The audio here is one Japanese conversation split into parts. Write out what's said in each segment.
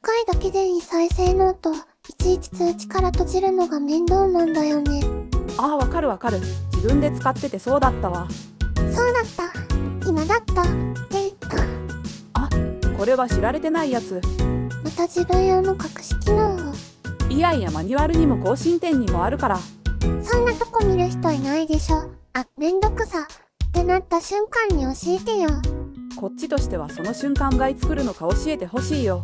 回だけでいい再生ノート、いちいち通知から閉じるのが面倒なんだよね。 ああ、わかるわかる。自分で使っててそうだったわ。 そうだった。今だった。 あ、これは知られてないやつ。 また自分用の隠し機能を。 いやいや、マニュアルにも更新点にもあるから。 そんなとこ見る人いないでしょ。あ、めんどくさってなった瞬間に教えてよ。 こっちとしてはその瞬間がいつ来るのか教えてほしいよ。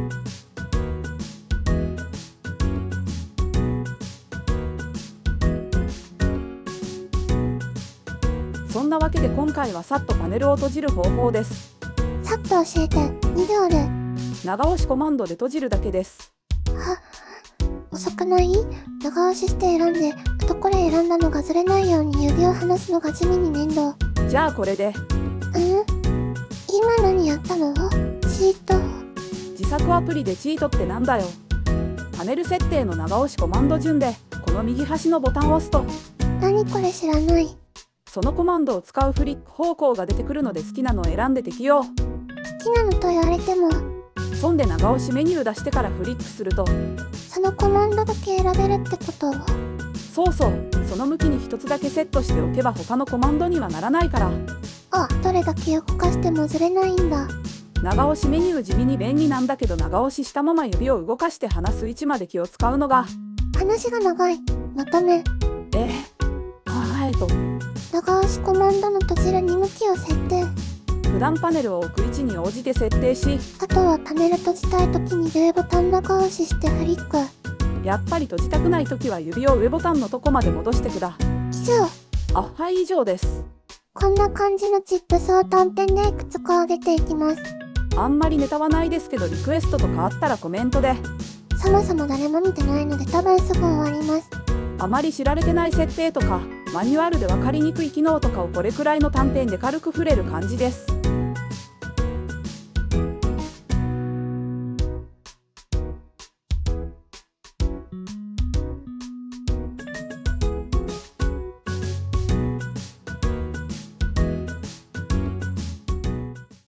そんなわけで今回はさっとパネルを閉じる方法です。 さっと教えて。2秒で。 長押しコマンドで閉じるだけです。 遅くない？長押しして選んで、あとこれ選んだのがずれないように指を離すのが地味に面倒。 じゃあこれで。 今何やったの？チート。 自作アプリでチートってなんだよ。パネル設定の長押しコマンド順で、この右端のボタンを押すと。 何これ知らない。 そのコマンドを使うフリック方向が出てくるので好きなのを選んで適用。 好きなのと言われても。 そんで長押しメニュー出してからフリックすると。 そのコマンドだけ選べるってこと？ そうそう、その向きに一つだけセットしておけば他のコマンドにはならないから。 あ、どれだけ動かしてもずれないんだ。 長押しメニュー地味に便利なんだけど、長押ししたまま指を動かして離す位置まで気を使うのが。 話が長い。まとめ。長押しコマンドの閉じるに向きを設定。 普段パネルを置く位置に応じて設定し、 あとはパネル閉じたいときに上ボタン長押ししてフリック。 やっぱり閉じたくないときは指を上ボタンのとこまで戻してくだ。 以上。 あ、はい、以上です。 こんな感じのチップスを単点でいくつか上げていきます。 あんまりネタはないですけど、リクエストとかあったらコメントで。 そもそも誰も見てないので多分すぐ終わります。 あまり知られてない設定とか、マニュアルで分かりにくい機能とかをこれくらいの短編で軽く触れる感じです。